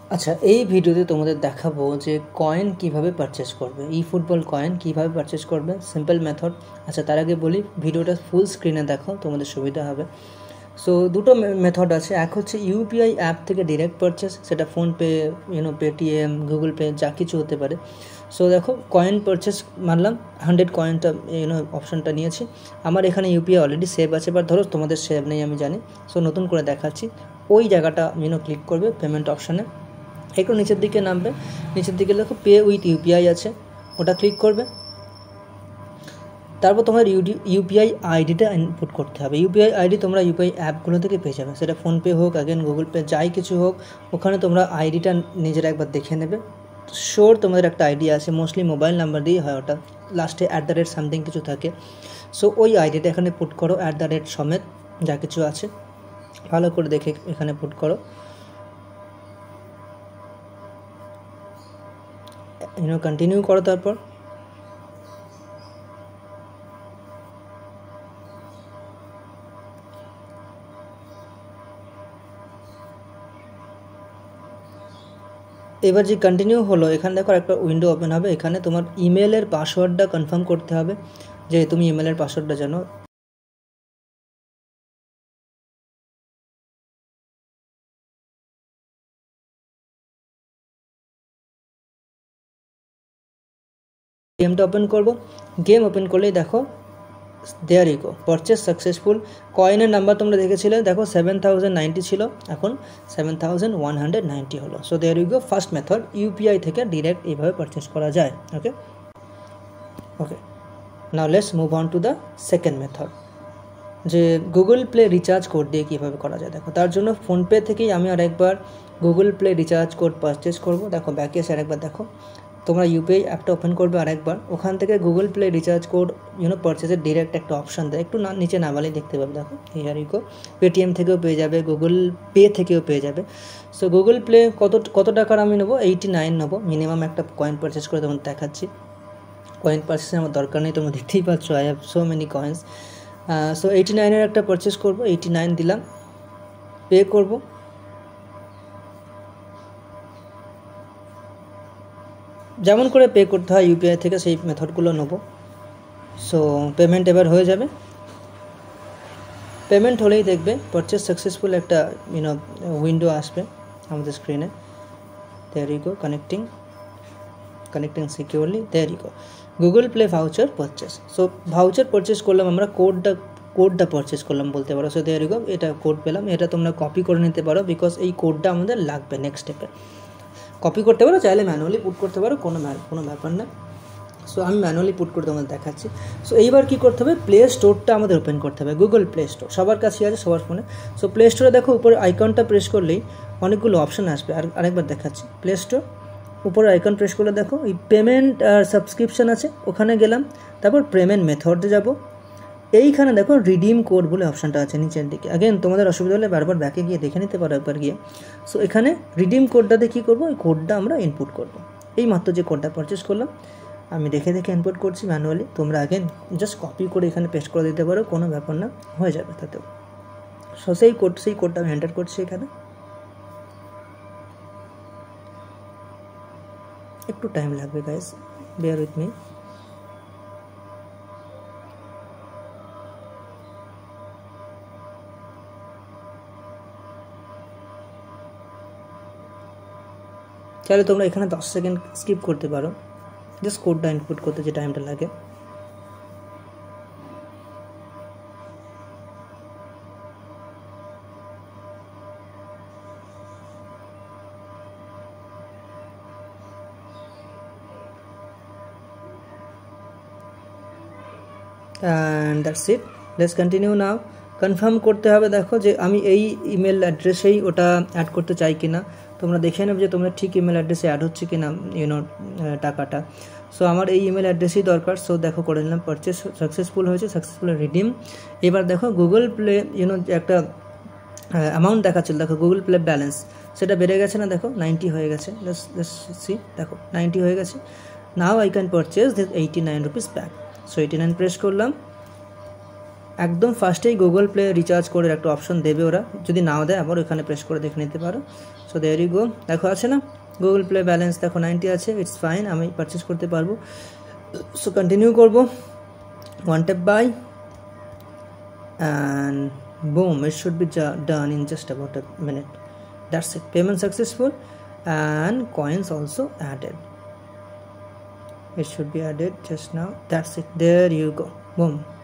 আচ্ছা, এই ভিডিওতে তোমাদের দেখাবো যে কয়েন কিভাবে পারচেজ করবে, ই ফুটবল কয়েন কিভাবে পারচেজ করবে, সিম্পল মেথড। আচ্ছা, তার আগে বলি ভিডিওটা ফুল স্ক্রিনে দেখো, তোমাদের সুবিধা হবে। সো দুটো মেথড আছে, এক হচ্ছে ইউপিআই অ্যাপ থেকে ডিরেক্ট পারচেস, সেটা ফোনপে, পেটিএম, গুগল পে, যা কিছু হতে পারে। সো দেখো, কয়েন পারচেস মারলাম, 100 কয়েনটা অপশানটা নিয়েছি। আমার এখানে ইউপিআই অলরেডি সেভ আছে, বাট ধরো তোমাদের সেভ নেই, আমি জানি। সো নতুন করে দেখাচ্ছি, ওই জায়গাটা ক্লিক করবে পেমেন্ট অপশানে, একটু নিচের দিকে নামবে, নিচের দিকে দেখো পে উইথ ইউপিআই আছে, ওটা ক্লিক করবে। তারপর তোমার ইউপিআই আইডিটা ইনপুট করতে হবে। ইউপিআই আইডি তোমরা ইউপিআই অ্যাপগুলো থেকে পেয়ে যাবে, সেটা ফোনপে হোক, আগেন গুগল পে, যাই কিছু হোক, ওখানে তোমরা আইডিটা নিজেরা একবার দেখে নেবে। শিওর তোমাদের একটা আইডি আছে, মোস্টলি মোবাইল নাম্বার দিয়ে হয় ওটা, লাস্টে @সামথিং কিছু থাকে। সো ওই আইডিটা এখানে পুট করো, সমেত যা কিছু আছে ভালো করে দেখে এখানে পুট করো। কন্টিনিউ করো। তারপর এবার যে কন্টিনিউ হলো, এখানে দেখো একটা উইন্ডো ওপেন হবে, এখানে তোমার ইমেলের পাসওয়ার্ডটা কনফার্ম করতে হবে, যে তুমি ইমেলের পাসওয়ার্ডটা জানো। গেমটা ওপেন করব, গেম ওপেন করলেই দেখো there you go, purchase successful. কয়েনের নাম্বার তোমরা দেখেছিলে, দেখো 7090 ছিল, এখন 7190 হলো। So there you go, first method, UPI থেকে ডিরেক্ট এইভাবে পারচেস করা যায়। Okay okay, now let's move on to the second method, যে গুগল প্লে রিচার্জ কোড দিয়ে কীভাবে করা যায়। দেখো, তার জন্য ফোনপে থেকেই আমি আরেকবার Google Play recharge code purchase করব। দেখো ব্যাকে এসে আরেকবার দেখো, তোমরা ইউপিআই অ্যাপটা ওপেন করবে আরেকবার, ওখান থেকে গুগল প্লে রিচার্জ কোড পারচেসের ডিরেক্ট একটা অপশান দেয়, একটু নিচে নামালেই দেখতে পাবে। দেখো হিয়ার ইউ গো, পেটিএম থেকেও পেয়ে যাবে, গুগল পে থেকেও পেয়ে যাবে। সো গুগল প্লে কত টাকার আমি নেবো, 89 নেবো মিনিমাম, একটা কয়েন পারচেস করে তোমাদের দেখাচ্ছি। কয়েন পারচেসের আমার দরকার নেই, তোমরা দেখতেই পাচ্ছ, I have so many coins. So 89-এর একটা পারচেস করব, 89 দিলাম, পে করব। যেমন করে পে করতে হয় ইউপিআই থেকে, সেই মেথডগুলো নেব। সো পেমেন্ট এবার হয়ে যাবে, পেমেন্ট হলেই দেখবে পারচেস সাকসেসফুল একটা উইন্ডো আসবে আমাদের স্ক্রিনে। There you go, connecting securely, there you go, Google Play voucher purchase. So voucher purchase করলাম আমরা, কোডটা পারচেস করলাম বলতে পারো। সো দেয়ার ইউ গো, এটা কোড পেলাম, এটা তোমরা কপি করে নিতে পারো, বিকজ এই কোডটা আমাদের লাগবে নেক্সট স্টেপে। কপি করতে পারো, চাইলে ম্যানুয়ালি পুট করতে পারো, কোনো ব্যাপার না। সো আমি ম্যানুয়ালি পুট করে তোমাদের দেখাচ্ছি। সো এইবার কী করতে হবে, প্লে স্টোরটা আমাদের ওপেন করতে হবে, গুগল প্লে স্টোর সবার কাছেই আছে, সবার ফোনে। সো প্লে স্টোরে দেখো, উপরে আইকনটা প্রেস করলেই অনেকগুলো অপশান আসবে, আরেকবার দেখাচ্ছি। প্লে স্টোর, উপরে আইকন প্রেস করলে দেখো এই পেমেন্ট আর সাবস্ক্রিপশান আছে, ওখানে গেলাম। তারপর পেমেন্ট মেথডে যাব, এইখানে দেখো রিডিম কোড বলে অপশানটা আছে নিচের দিকে। আগেন তোমাদের অসুবিধা হলে বারবার ব্যাকে গিয়ে দেখে নিতে পারো একবার গিয়ে। সো এখানে রিডিম কোডটাতে কী করবো, ওই কোডটা আমরা ইনপুট করবো। এই মাত্র যে কোডটা পারচেস করলাম, আমি দেখে ইনপুট করছি ম্যানুয়ালি, তোমরা আগেন জাস্ট কপি করে এখানে পেস্ট করে দিতে পারো, কোনো ব্যাপার না, হয়ে যাবে তাতেও। সো সেই কোডটা আমি এন্টার করছি এখানে, একটু টাইম লাগবে গাইস, বেয়ার উইথ মি। চাইলে তোমরা এখানে 10 সেকেন্ড স্কিপ করতে পারো, জাস্ট কোডটা ইনপুট করতে যে টাইমটা লাগে। And that's it, let's continue now. Confirm করতে হবে, দেখো যে আমি এই ইমেল অ্যাড্রেসেই ওটা অ্যাড করতে চাই কিনা, তোমরা দেখে নেবে যে তোমরা ঠিক ইমেল অ্যাড্রেসে অ্যাড হচ্ছে কিনা টাকাটা। সো আমার এই ইমেল অ্যাড্রেসই দরকার। সো দেখো করে নিলাম, পারচেস সাকসেসফুল হয়েছে, সাকসেসফুল রিডিম। এবার দেখো গুগল প্লে একটা অ্যামাউন্ট দেখাচ্ছিল, দেখো গুগল প্লে ব্যালেন্স, সেটা বেড়ে গেছে না, দেখো 90 হয়ে গেছে। লেটস সি, দেখো 90 হয়ে গেছে। Now I can purchase this 89 rupees back. So 89 press করলাম, একদম ফার্স্টেই গুগল প্লে রিচার্জ কোডের একটা অপশন দেবে ওরা, যদি নাও দেয় আবার ওখানে প্রেস করে দেখে নিতে পারো। সো দেয়ার ইউ গো, দেখো আছে না গুগল প্লে ব্যালেন্স দেখো 90 আছে, ইটস ফাইন, আমি পারচেস করতে পারবো। সো কন্টিনিউ করবো, one tap buy and boom, it should be done in just about a minute. That's it, payment successful and coins also added. It should be added just now. That's it, there you go, boom.